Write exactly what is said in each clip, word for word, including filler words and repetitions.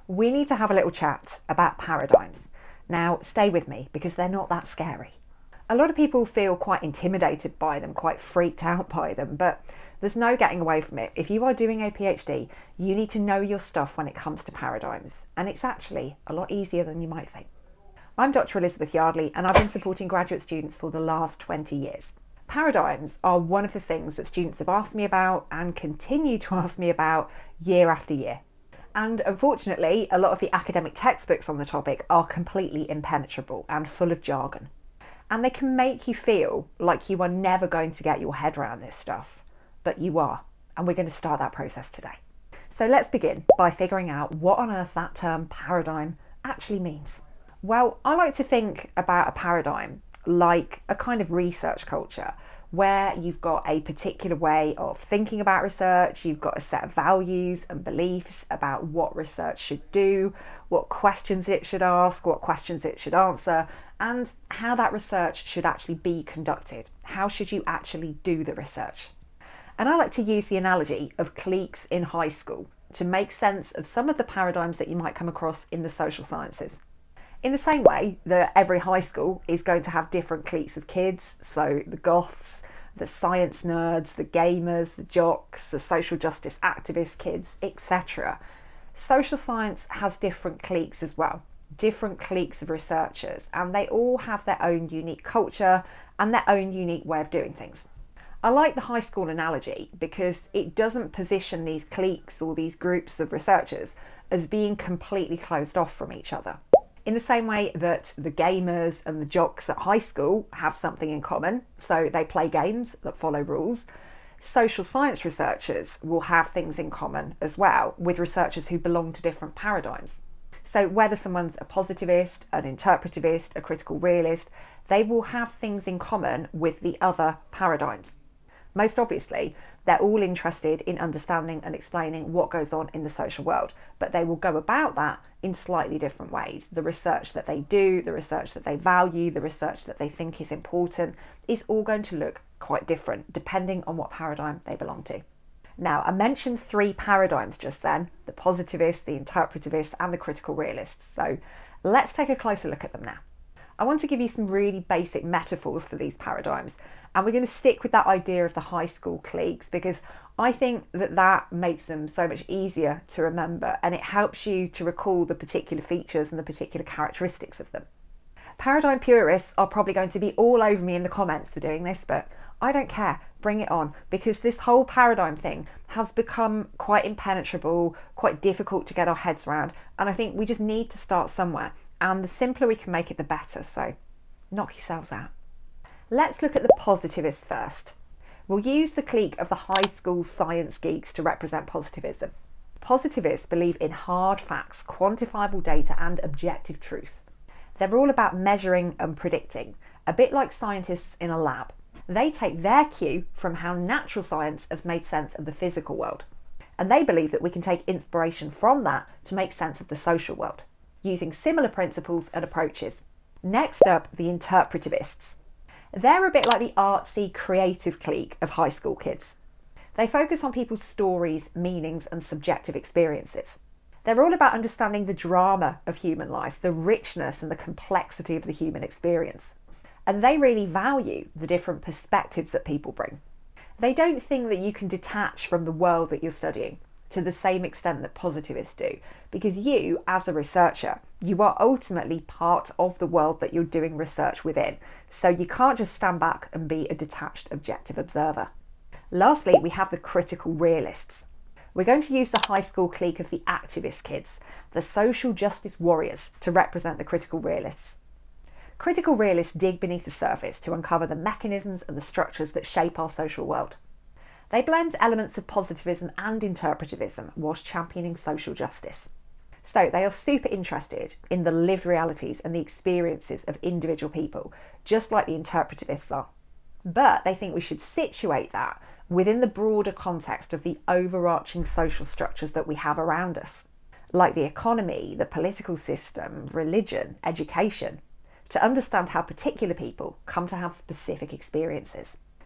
we need to have a little chat about paradigms. Now, stay with me because they're not that scary. A lot of people feel quite intimidated by them, quite freaked out by them, but there's no getting away from it. If you are doing a PhD, you need to know your stuff when it comes to paradigms, and it's actually a lot easier than you might think. I'm Doctor Elizabeth Yardley, and I've been supporting graduate students for the last twenty years. Paradigms are one of the things that students have asked me about and continue to ask me about year after year. And unfortunately, a lot of the academic textbooks on the topic are completely impenetrable and full of jargon. And they can make you feel like you are never going to get your head around this stuff, but you are, and we're going to start that process today. So let's begin by figuring out what on earth that term paradigm actually means. Well, I like to think about a paradigm like a kind of research culture where you've got a particular way of thinking about research, you've got a set of values and beliefs about what research should do, what questions it should ask, what questions it should answer, and how that research should actually be conducted. How should you actually do the research? And I like to use the analogy of cliques in high school to make sense of some of the paradigms that you might come across in the social sciences. In the same way that every high school is going to have different cliques of kids, so the goths, the science nerds, the gamers, the jocks, the social justice activist kids, et cetera. Social science has different cliques as well, different cliques of researchers, and they all have their own unique culture and their own unique way of doing things. I like the high school analogy because it doesn't position these cliques or these groups of researchers as being completely closed off from each other. In the same way that the gamers and the jocks at high school have something in common, so they play games that follow rules, social science researchers will have things in common as well with researchers who belong to different paradigms. So whether someone's a positivist, an interpretivist, a critical realist, they will have things in common with the other paradigms. Most obviously, they're all interested in understanding and explaining what goes on in the social world, but they will go about that in slightly different ways. The research that they do, the research that they value, the research that they think is important is all going to look quite different depending on what paradigm they belong to. Now, I mentioned three paradigms just then, the positivists, the interpretivists, and the critical realists. So let's take a closer look at them now. I want to give you some really basic metaphors for these paradigms, and we're going to stick with that idea of the high school cliques because I think that that makes them so much easier to remember, and it helps you to recall the particular features and the particular characteristics of them. Paradigm purists are probably going to be all over me in the comments for doing this, but I don't care, bring it on, because this whole paradigm thing has become quite impenetrable, quite difficult to get our heads around, and I think we just need to start somewhere, and the simpler we can make it the better, so knock yourselves out. Let's look at the positivists first. We'll use the clique of the high school science geeks to represent positivism. Positivists believe in hard facts, quantifiable data, and objective truth. They're all about measuring and predicting, a bit like scientists in a lab. They take their cue from how natural science has made sense of the physical world, and they believe that we can take inspiration from that to make sense of the social world, using similar principles and approaches. Next up, the interpretivists. They're a bit like the artsy, creative clique of high school kids. They focus on people's stories, meanings, and subjective experiences. They're all about understanding the drama of human life, the richness and the complexity of the human experience. And they really value the different perspectives that people bring. They don't think that you can detach from the world that you're studying to the same extent that positivists do, because you, as a researcher, you are ultimately part of the world that you're doing research within, so you can't just stand back and be a detached, objective observer. Lastly, we have the critical realists. We're going to use the high school clique of the activist kids, the social justice warriors, to represent the critical realists. Critical realists dig beneath the surface to uncover the mechanisms and the structures that shape our social world. They blend elements of positivism and interpretivism whilst championing social justice. So they are super interested in the lived realities and the experiences of individual people, just like the interpretivists are. But they think we should situate that within the broader context of the overarching social structures that we have around us, like the economy, the political system, religion, education, to understand how particular people come to have specific experiences.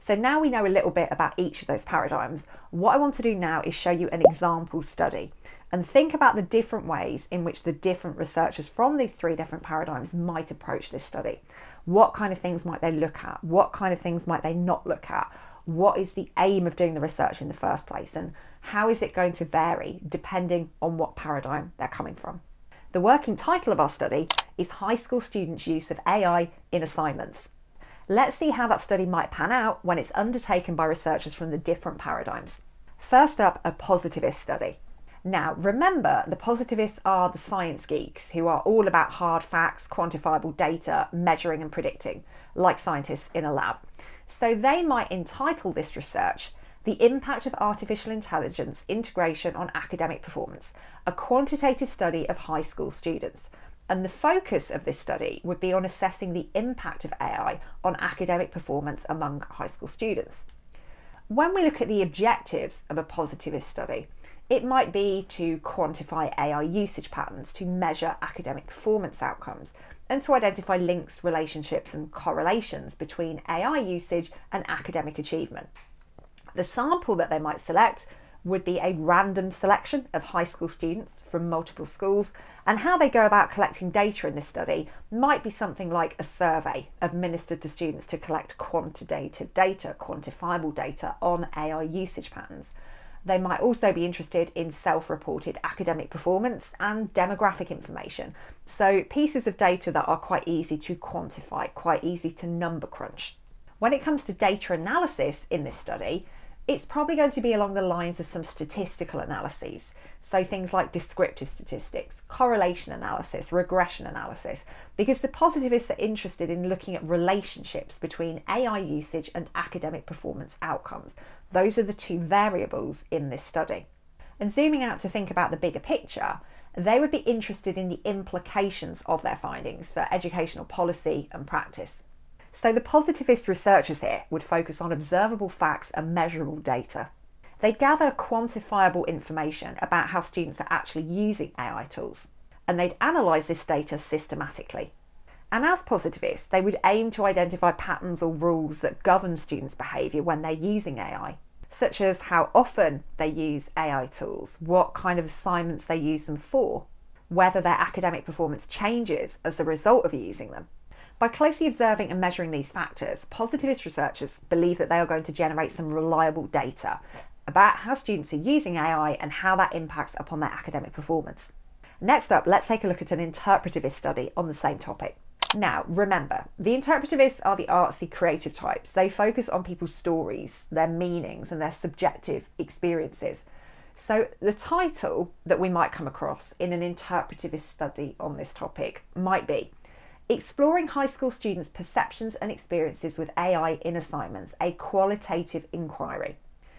So now we know a little bit about each of those paradigms. What I want to do now is show you an example study and think about the different ways in which the different researchers from these three different paradigms might approach this study. What kind of things might they look at? What kind of things might they not look at? What is the aim of doing the research in the first place? And how is it going to vary depending on what paradigm they're coming from? The working title of our study is High School Students' Use of A I in Assignments. Let's see how that study might pan out when it's undertaken by researchers from the different paradigms. First up, a positivist study. Now, remember, the positivists are the science geeks who are all about hard facts, quantifiable data, measuring and predicting, like scientists in a lab. So they might entitle this research The Impact of Artificial Intelligence Integration on Academic Performance, a quantitative study of high school students. And the focus of this study would be on assessing the impact of A I on academic performance among high school students. When we look at the objectives of a positivist study, it might be to quantify A I usage patterns, to measure academic performance outcomes, and to identify links, relationships, and correlations between A I usage and academic achievement. The sample that they might select would be a random selection of high school students from multiple schools, and how they go about collecting data in this study might be something like a survey administered to students to collect quantitative data, quantifiable data on A I usage patterns. They might also be interested in self-reported academic performance and demographic information, so pieces of data that are quite easy to quantify, quite easy to number crunch. When it comes to data analysis in this study, it's probably going to be along the lines of some statistical analyses, so things like descriptive statistics, correlation analysis, regression analysis, because the positivists are interested in looking at relationships between A I usage and academic performance outcomes. Those are the two variables in this study. And zooming out to think about the bigger picture, they would be interested in the implications of their findings for educational policy and practice. So the positivist researchers here would focus on observable facts and measurable data. They'd gather quantifiable information about how students are actually using A I tools, and they'd analyse this data systematically. And as positivists, they would aim to identify patterns or rules that govern students' behaviour when they're using A I, such as how often they use A I tools, what kind of assignments they use them for, whether their academic performance changes as a result of using them. By closely observing and measuring these factors, positivist researchers believe that they are going to generate some reliable data about how students are using A I and how that impacts upon their academic performance. Next up, let's take a look at an interpretivist study on the same topic. Now, remember, the interpretivists are the artsy, creative types. They focus on people's stories, their meanings, and their subjective experiences. So the title that we might come across in an interpretivist study on this topic might be Exploring High School Students' Perceptions and Experiences with A I in Assignments, a Qualitative Inquiry.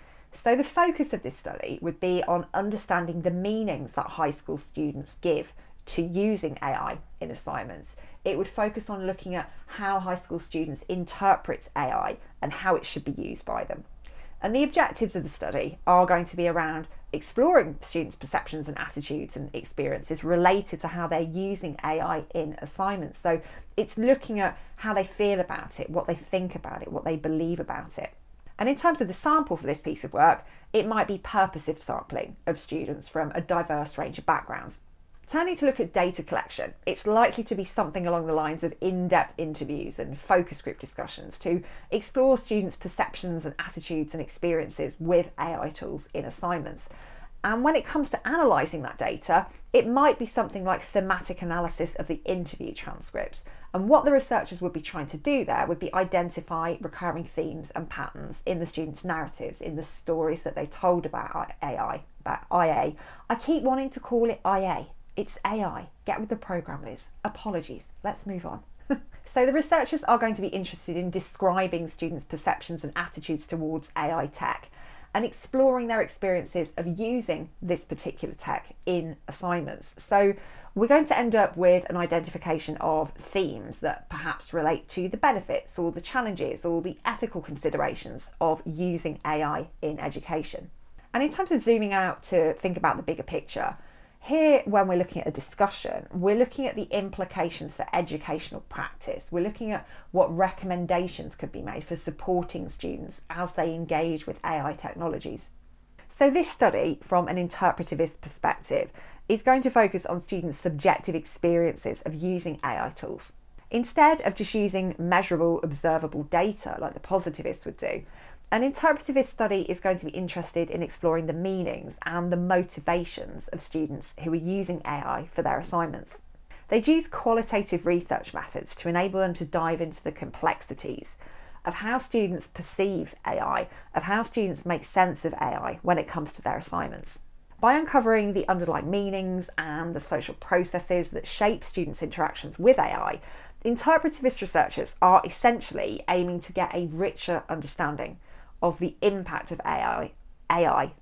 So the focus of this study would be on understanding the meanings that high school students give to using A I in assignments. It would focus on looking at how high school students interpret A I and how it should be used by them. And the objectives of the study are going to be around exploring students' perceptions and attitudes and experiences related to how they're using A I in assignments. So it's looking at how they feel about it, what they think about it, what they believe about it. And in terms of the sample for this piece of work, it might be purposive sampling of students from a diverse range of backgrounds. Turning to look at data collection, it's likely to be something along the lines of in-depth interviews and focus group discussions to explore students' perceptions and attitudes and experiences with A I tools in assignments. And when it comes to analysing that data, it might be something like thematic analysis of the interview transcripts. And what the researchers would be trying to do there would be identify recurring themes and patterns in the students' narratives, in the stories that they told about A I, about I A. I keep wanting to call it I A. It's A I. Get with the program, Liz. Apologies. Let's move on. So the researchers are going to be interested in describing students' perceptions and attitudes towards A I tech and exploring their experiences of using this particular tech in assignments. So we're going to end up with an identification of themes that perhaps relate to the benefits or the challenges or the ethical considerations of using A I in education. And in terms of zooming out to think about the bigger picture, Here, when we're looking at a discussion, we're looking at the implications for educational practice. We're looking at what recommendations could be made for supporting students as they engage with A I technologies. So this study, from an interpretivist perspective, is going to focus on students' subjective experiences of using A I tools. Instead of just using measurable, observable data like the positivists would do, an interpretivist study is going to be interested in exploring the meanings and the motivations of students who are using A I for their assignments. They use qualitative research methods to enable them to dive into the complexities of how students perceive A I, of how students make sense of A I when it comes to their assignments. By uncovering the underlying meanings and the social processes that shape students' interactions with A I, interpretivist researchers are essentially aiming to get a richer understanding of the impact of A I, A I,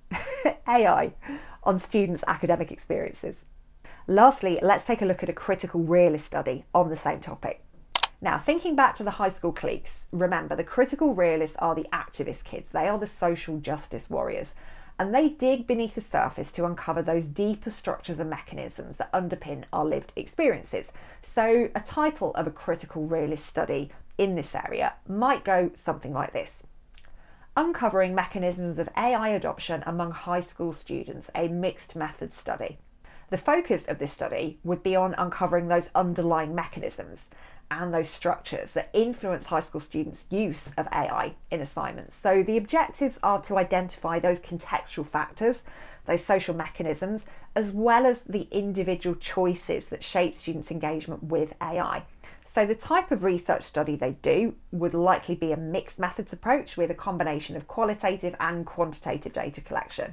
A I on students' academic experiences. Lastly, let's take a look at a critical realist study on the same topic. Now, thinking back to the high school cliques, remember the critical realists are the activist kids. They are the social justice warriors, and they dig beneath the surface to uncover those deeper structures and mechanisms that underpin our lived experiences. So a title of a critical realist study in this area might go something like this: Uncovering Mechanisms of A I Adoption Among High School Students, a Mixed Method Study. The focus of this study would be on uncovering those underlying mechanisms and those structures that influence high school students' use of A I in assignments. So the objectives are to identify those contextual factors, those social mechanisms, as well as the individual choices that shape students' engagement with A I. So the type of research study they do would likely be a mixed methods approach with a combination of qualitative and quantitative data collection.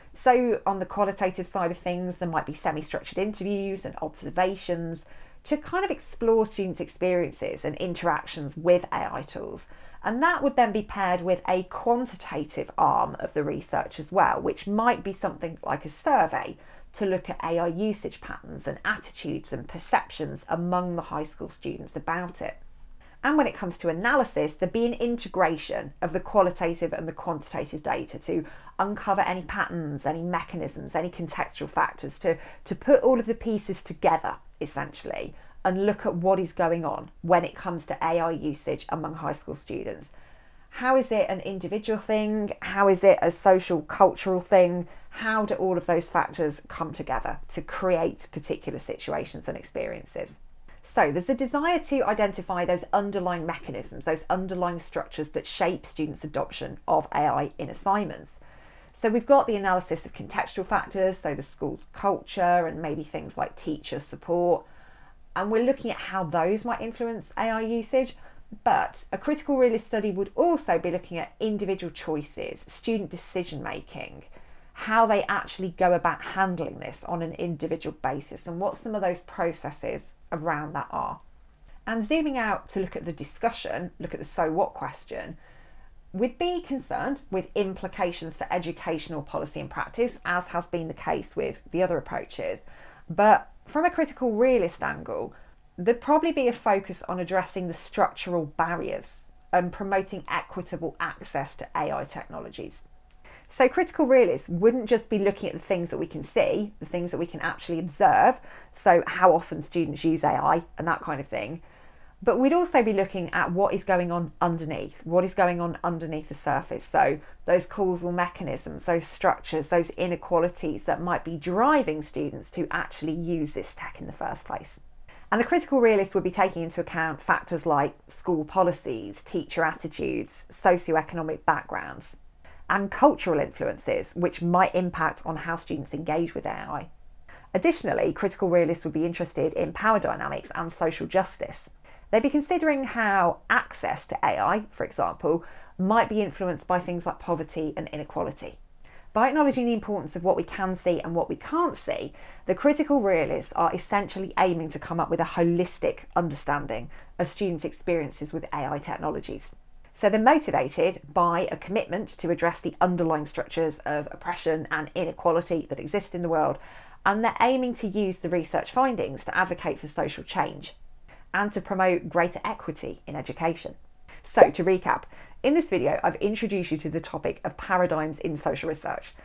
So on the qualitative side of things, there might be semi-structured interviews and observations to kind of explore students' experiences and interactions with A I tools. And that would then be paired with a quantitative arm of the research as well, which might be something like a survey to look at A I usage patterns and attitudes and perceptions among the high school students about it. And when it comes to analysis, there'd be an integration of the qualitative and the quantitative data to uncover any patterns, any mechanisms, any contextual factors, to, to put all of the pieces together, essentially, and look at what is going on when it comes to A I usage among high school students. How is it an individual thing? How is it a social, cultural thing? How do all of those factors come together to create particular situations and experiences? So there's a desire to identify those underlying mechanisms, those underlying structures that shape students' adoption of A I in assignments. So we've got the analysis of contextual factors, so the school culture and maybe things like teacher support, and we're looking at how those might influence A I usage. But a critical realist study would also be looking at individual choices, student decision making, how they actually go about handling this on an individual basis, and what some of those processes around that are. And zooming out to look at the discussion, look at the so what question, we'd be concerned with implications for educational policy and practice, as has been the case with the other approaches. But from a critical realist angle, there'd probably be a focus on addressing the structural barriers and promoting equitable access to A I technologies. So critical realists wouldn't just be looking at the things that we can see, the things that we can actually observe, so how often students use A I and that kind of thing, but we'd also be looking at what is going on underneath, what is going on underneath the surface. So those causal mechanisms, those structures, those inequalities that might be driving students to actually use this tech in the first place. And the critical realists would be taking into account factors like school policies, teacher attitudes, socioeconomic backgrounds, and cultural influences, which might impact on how students engage with A I. Additionally, critical realists would be interested in power dynamics and social justice. They'd be considering how access to A I, for example, might be influenced by things like poverty and inequality. By acknowledging the importance of what we can see and what we can't see, the critical realists are essentially aiming to come up with a holistic understanding of students' experiences with A I technologies. So they're motivated by a commitment to address the underlying structures of oppression and inequality that exist in the world, and they're aiming to use the research findings to advocate for social change and to promote greater equity in education. So to recap, in this video I've introduced you to the topic of paradigms in social research,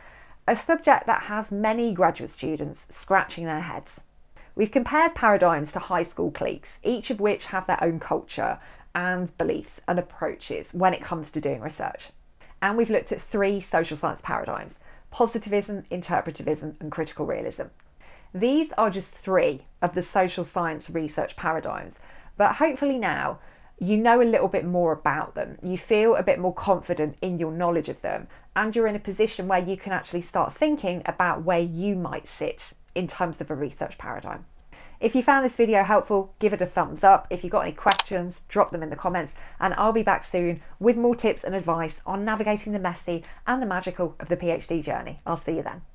a subject that has many graduate students scratching their heads. We've compared paradigms to high school cliques, each of which have their own culture and beliefs and approaches when it comes to doing research. And we've looked at three social science paradigms: positivism, interpretivism, and critical realism. These are just three of the social science research paradigms, but hopefully now you know a little bit more about them, you feel a bit more confident in your knowledge of them, and you're in a position where you can actually start thinking about where you might sit in terms of a research paradigm. If you found this video helpful, give it a thumbs up. If you've got any questions, drop them in the comments, and I'll be back soon with more tips and advice on navigating the messy and the magical of the PhD journey. I'll see you then.